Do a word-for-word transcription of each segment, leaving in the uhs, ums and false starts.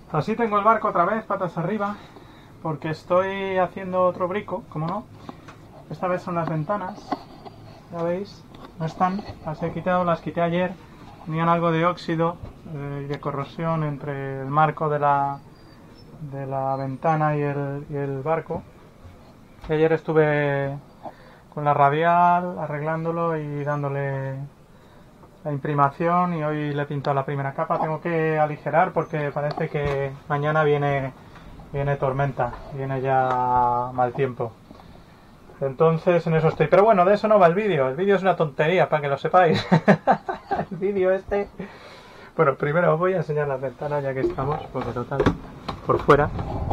Así tengo el barco otra vez, patas arriba, porque estoy haciendo otro brico, como no. Esta vez son las ventanas, ya veis, no están, las he quitado, las quité ayer, tenían algo de óxido y eh, de corrosión entre el marco de la, de la ventana y el, y el barco. Y ayer estuve con la radial arreglándolo y dándole la imprimación, y hoy le he pintado la primera capa. Tengo que aligerar porque parece que mañana viene, viene tormenta, viene ya mal tiempo. Entonces en eso estoy. Pero bueno, de eso no va el vídeo. El vídeo es una tontería, para que lo sepáis. El vídeo este... Bueno, primero os voy a enseñar las ventanas ya que estamos, porque total, por fuera.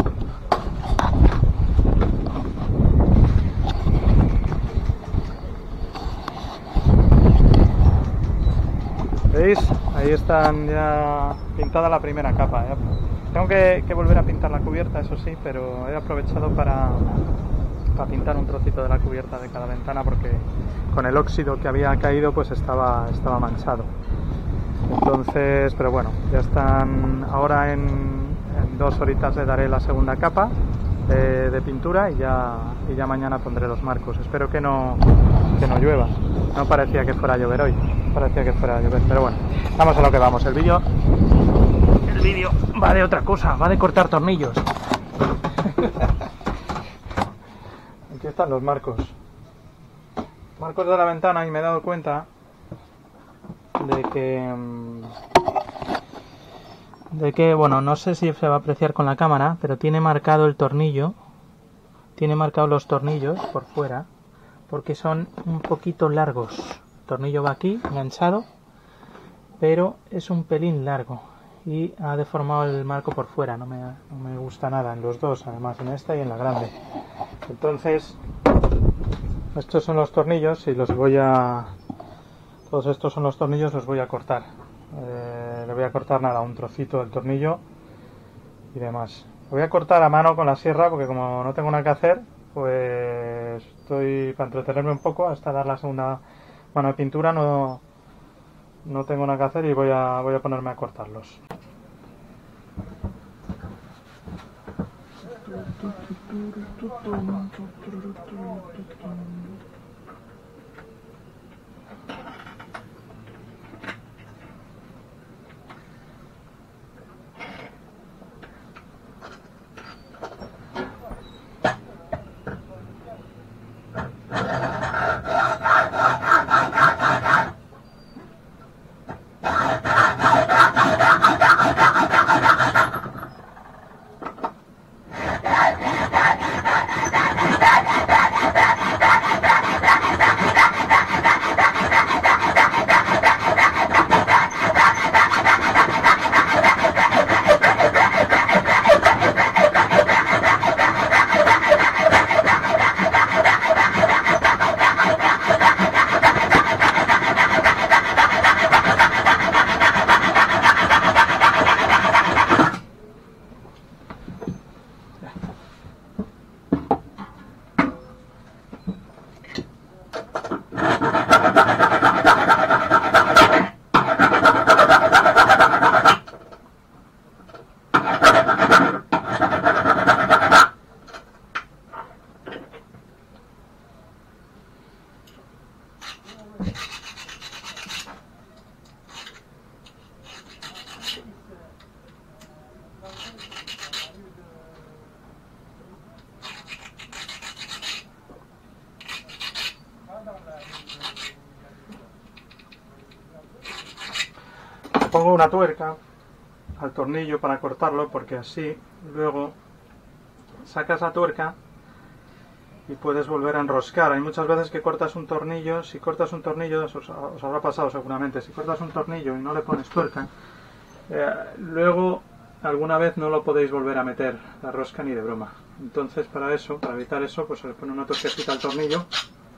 ¿Veis? Ahí están ya pintada la primera capa. ¿eh? Tengo que, que volver a pintar la cubierta, eso sí, pero he aprovechado para... para pintar un trocito de la cubierta de cada ventana, porque con el óxido que había caído pues estaba, estaba manchado. Entonces, pero bueno, ya están. Ahora en, en dos horitas le daré la segunda capa de, de pintura y ya, y ya mañana pondré los marcos. Espero que no, que no llueva. No parecía que fuera a llover hoy, parecía que fuera a llover, pero bueno, vamos a lo que vamos. El vídeo el vídeo va de otra cosa, va de cortar tornillos. Aquí están los marcos. Marcos de la ventana, y me he dado cuenta de que... De que, bueno, no sé si se va a apreciar con la cámara, pero tiene marcado el tornillo. Tiene marcado los tornillos por fuera, porque son un poquito largos. El tornillo va aquí, enganchado, pero es un pelín largo. Y ha deformado el marco por fuera, no me, no me gusta nada, en los dos, además, en esta y en la grande. Entonces, estos son los tornillos y los voy a... Todos estos son los tornillos, los voy a cortar. Eh, le voy a cortar nada, un trocito del tornillo y demás. Lo voy a cortar a mano con la sierra porque como no tengo nada que hacer, pues estoy para entretenerme un poco hasta dar la segunda mano de pintura. No, no tengo nada que hacer y voy a, voy a ponerme a cortarlos. Pongo una tuerca al tornillo para cortarlo, porque así luego sacas la tuerca y puedes volver a enroscar. Hay muchas veces que cortas un tornillo, si cortas un tornillo, os, os habrá pasado seguramente, si cortas un tornillo y no le pones tuerca, eh, luego alguna vez no lo podéis volver a meter la rosca ni de broma. Entonces, para eso, para evitar eso, pues se le pone una tuerquecita al tornillo.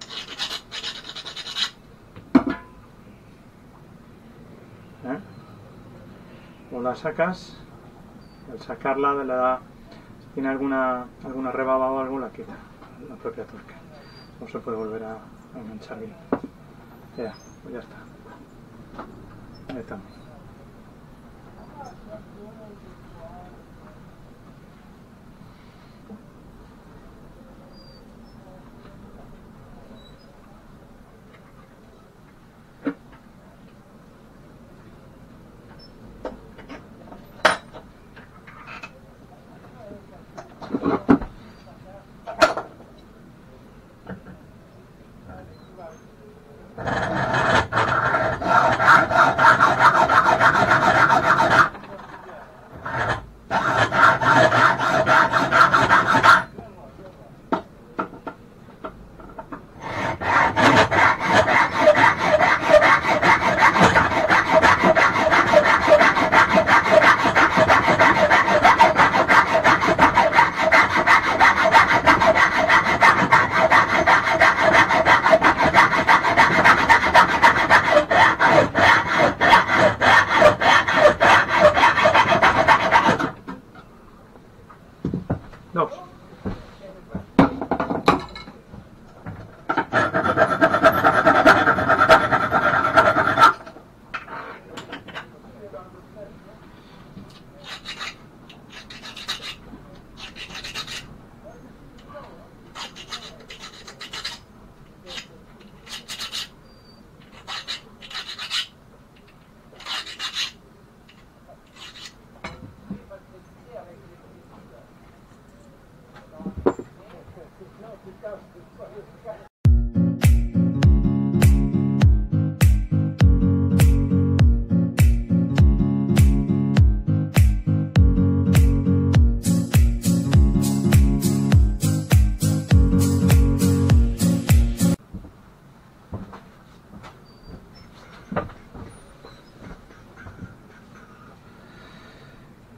¿Eh? O la sacas, al sacarla de la, si tiene alguna alguna rebaba o algo, la quita la propia tuerca. No se puede volver a, a enganchar bien. Ya, pues ya está. Ahí estamos.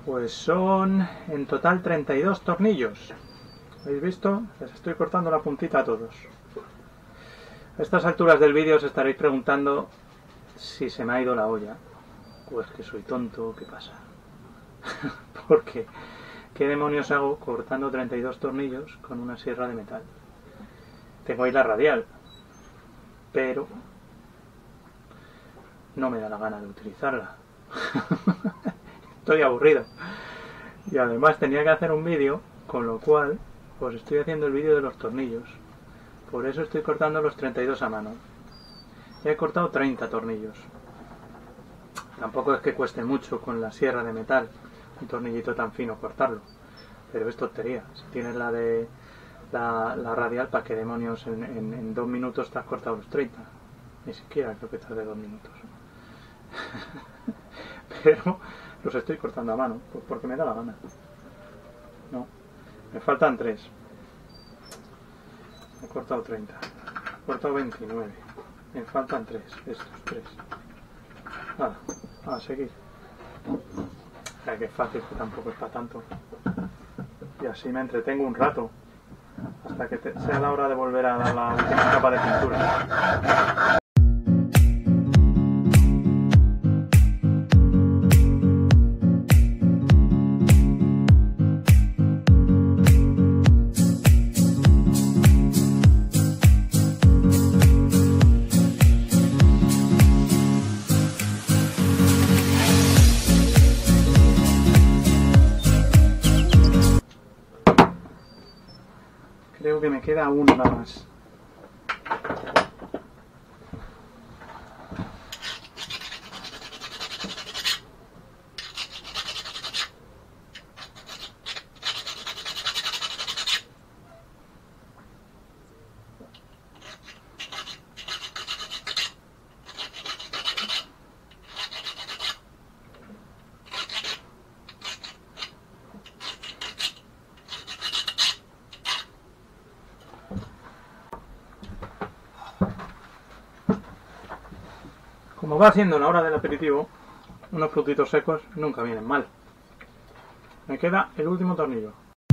Pues son en total treinta y dos tornillos. ¿Habéis visto? Les estoy cortando la puntita a todos. A estas alturas del vídeo os estaréis preguntando si se me ha ido la olla. Pues que soy tonto, ¿qué pasa? Porque, ¿qué demonios hago cortando treinta y dos tornillos con una sierra de metal? Tengo ahí la radial, pero no me da la gana de utilizarla. Estoy aburrido. Y además tenía que hacer un vídeo, con lo cual, pues estoy haciendo el vídeo de los tornillos. Por eso estoy cortando los treinta y dos a mano. Ya he cortado treinta tornillos. Tampoco es que cueste mucho con la sierra de metal, un tornillito tan fino cortarlo. Pero es tontería. Si tienes la de la, la radial, ¿para qué demonios en, en, en dos minutos te has cortado los treinta? Ni siquiera creo que tarde dos minutos. Pero los estoy cortando a mano, pues porque me da la gana. No, me faltan tres. He cortado treinta. He cortado veintinueve. Me faltan tres, estos tres. Nada, a seguir. Ya que es fácil, que tampoco es para tanto. Y así me entretengo un rato. Hasta que te, sea la hora de volver a dar la última capa de pintura. Creo que me queda uno nada más. Como va siendo la hora del aperitivo, unos frutitos secos nunca vienen mal. Me queda el último tornillo.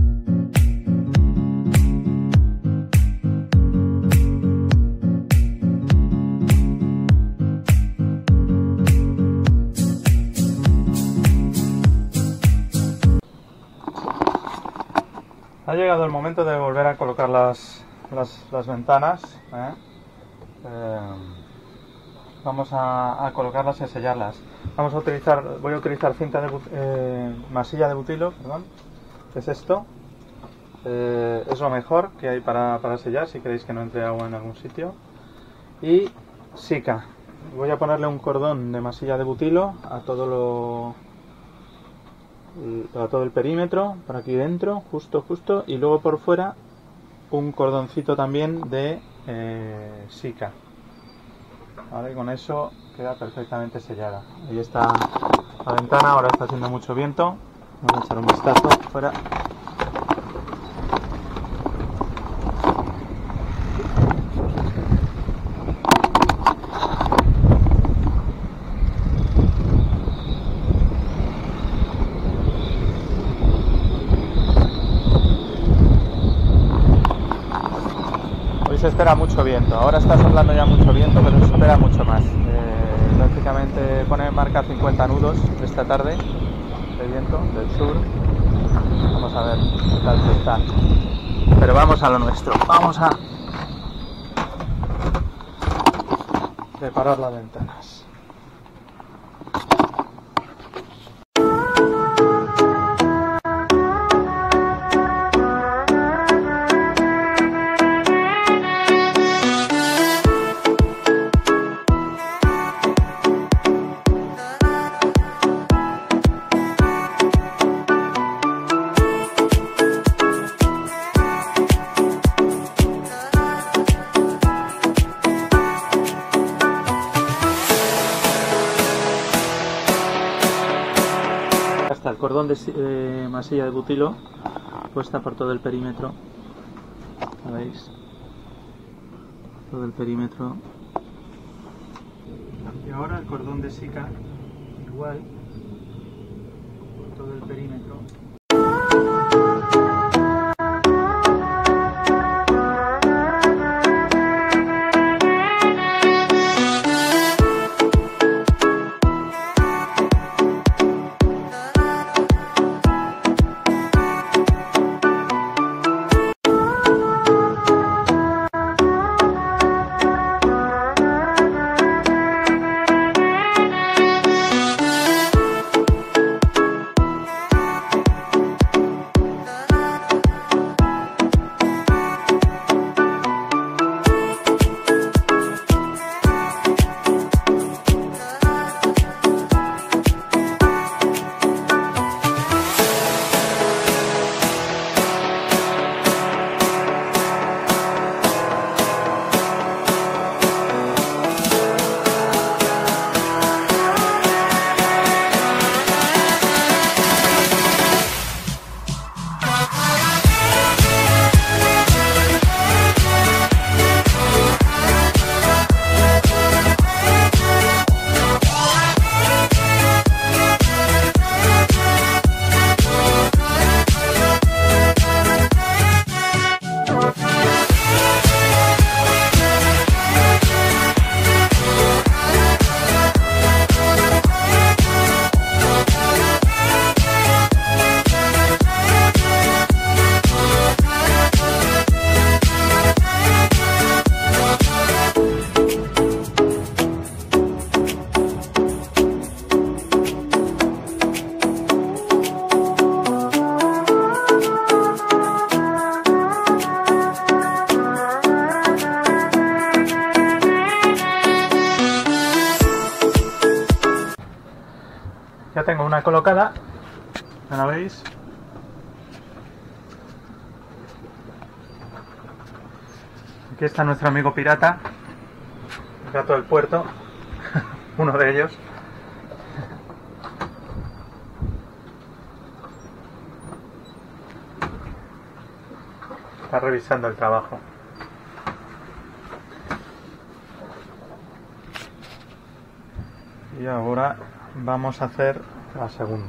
Ha llegado el momento de volver a colocar las, las, las ventanas. ¿eh? Eh, Vamos a, a colocarlas y a sellarlas. Vamos a utilizar, voy a utilizar cinta de eh, masilla de butilo, perdón, que es esto. Eh, es lo mejor que hay para, para sellar, si queréis que no entre agua en algún sitio. Y Sika. Voy a ponerle un cordón de masilla de butilo a todo lo, a todo el perímetro, por aquí dentro, justo, justo, y luego por fuera un cordoncito también de eh, Sika. Vale, con eso queda perfectamente sellada. Ahí está la ventana, ahora está haciendo mucho viento. Vamos a echar un vistazo fuera. Se espera mucho viento, ahora está soplando ya mucho viento, pero se espera mucho más. Eh, prácticamente pone en marca cincuenta nudos esta tarde de viento del sur. Vamos a ver qué tal se está. Pero vamos a lo nuestro, vamos a preparar las ventanas. El cordón de eh, masilla de butilo puesta por todo el perímetro, ¿lo veis? Todo el perímetro. Y ahora el cordón de Sika igual todo el perímetro. Ya tengo una colocada, ¿ya la veis? Aquí está nuestro amigo pirata, el gato del puerto, uno de ellos. Está revisando el trabajo. Y ahora vamos a hacer la segunda.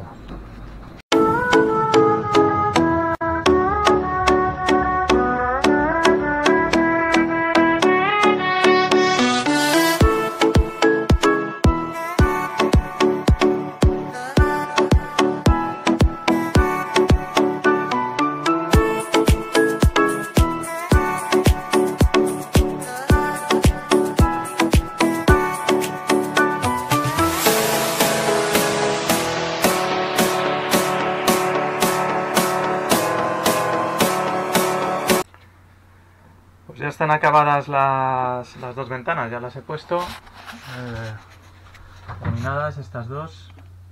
Pues ya están acabadas las, las dos ventanas, ya las he puesto eh, terminadas estas dos,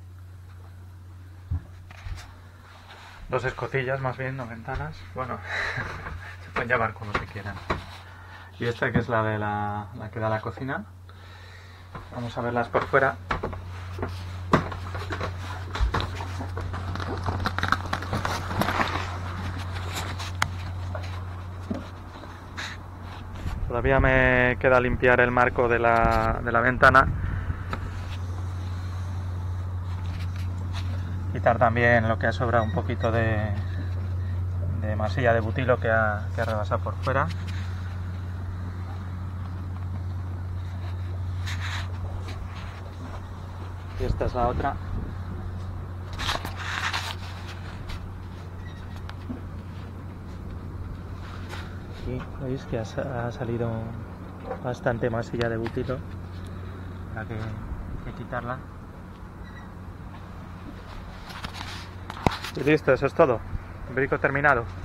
dos escotillas más bien, no ventanas, bueno, se pueden llamar como se quieran. Y esta que es la de la, la que da a la cocina, vamos a verlas por fuera. Todavía me queda limpiar el marco de la, de la ventana. Quitar también lo que ha sobrado un poquito de, de masilla de butilo que ha, que ha rebasado por fuera. Y esta es la otra. Aquí veis que ha, ha salido bastante masilla de butilo, habrá que, que quitarla. Y listo, eso es todo, brico terminado.